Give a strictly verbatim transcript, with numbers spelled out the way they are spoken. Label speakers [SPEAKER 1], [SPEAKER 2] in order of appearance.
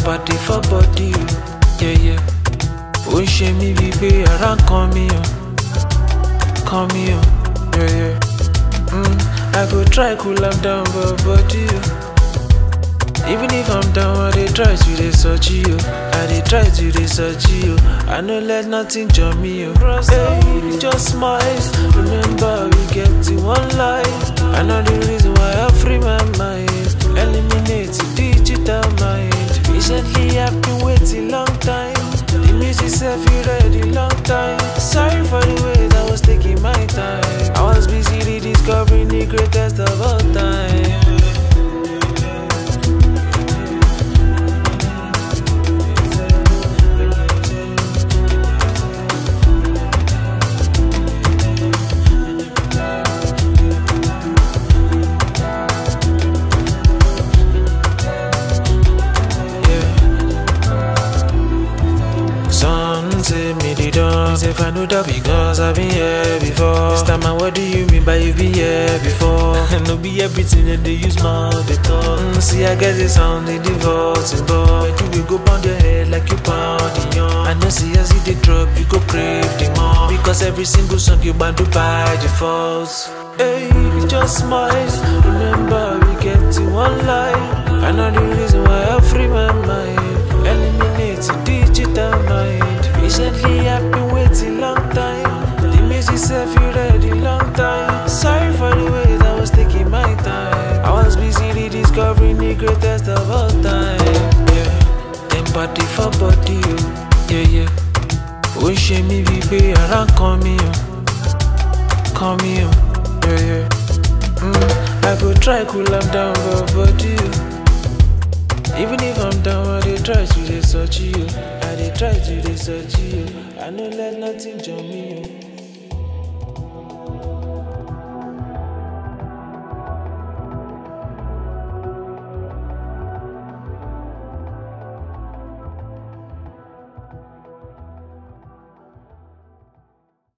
[SPEAKER 1] party for body, oh. Yeah, yeah. Oh, shame me be pay around, come me, oh. Come me, oh. Yeah, yeah. Mm, I go try cool am down, but body, oh. Even if I'm down, I dey try to dey search you. I dey try to dey search you. I no let nothing jump me, oh. Hey, just smile. Remember we get to one life. I know the reason why I free my mind. Eliminate the digital mind. Recently I've been waiting long time. The music self you ready long time. Sorry for the way that was taking my time. I was busy rediscovering the greatest of all time. Say me the dance if I know that because I've been here before. This time, what do you mean by you been here before? No be everything that they use mouth they talk. Mm, see I get it sound in the voice, but you will go pound your head like you pound the young. I know see as you they drop, you go crave the more. Because every single song you bound to by default. Hey, just smile. Remember we get to one life. I know the reason why I free my mind. Eliminate the digital mind. Recently I've been waiting long time. The music self you ready long time. Sorry for the way that was taking my time. I was busy rediscovering the greatest of all time. Yeah, them party for body, oh. Yeah, yeah. Oh, shame me be pay around, come me, oh. Come me, oh. Yeah, yeah. Mm, I go try cool am down, but body, oh. Even if I'm down, I dey try to dey search you. I dey try to dey search you. I no let nothing jump me.